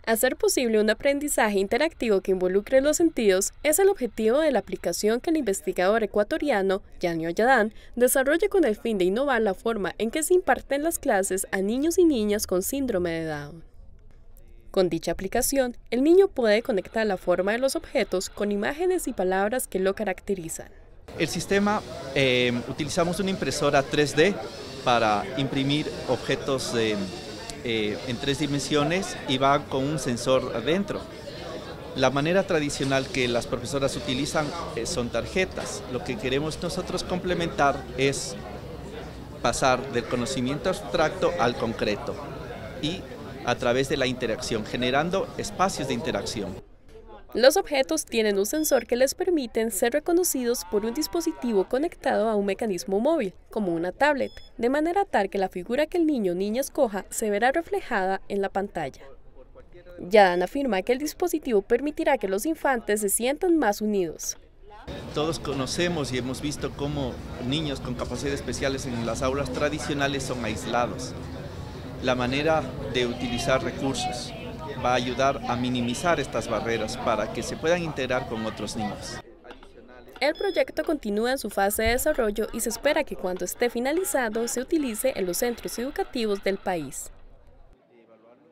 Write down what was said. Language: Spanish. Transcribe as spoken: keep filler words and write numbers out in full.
Hacer posible un aprendizaje interactivo que involucre los sentidos es el objetivo de la aplicación que el investigador ecuatoriano Yanio Yadán desarrolla con el fin de innovar la forma en que se imparten las clases a niños y niñas con síndrome de Down. Con dicha aplicación, el niño puede conectar la forma de los objetos con imágenes y palabras que lo caracterizan. El sistema, eh, utilizamos una impresora tres D para imprimir objetos de... Eh, en tres dimensiones y va con un sensor adentro. La manera tradicional que las profesoras utilizan eh, son tarjetas. Lo que queremos nosotros complementar es pasar del conocimiento abstracto al concreto y a través de la interacción, generando espacios de interacción. Los objetos tienen un sensor que les permiten ser reconocidos por un dispositivo conectado a un mecanismo móvil, como una tablet, de manera tal que la figura que el niño o niña escoja se verá reflejada en la pantalla. Yadán afirma que el dispositivo permitirá que los infantes se sientan más unidos. Todos conocemos y hemos visto cómo niños con capacidades especiales en las aulas tradicionales son aislados. La manera de utilizar recursos va a ayudar a minimizar estas barreras para que se puedan integrar con otros niños. El proyecto continúa en su fase de desarrollo y se espera que cuando esté finalizado se utilice en los centros educativos del país.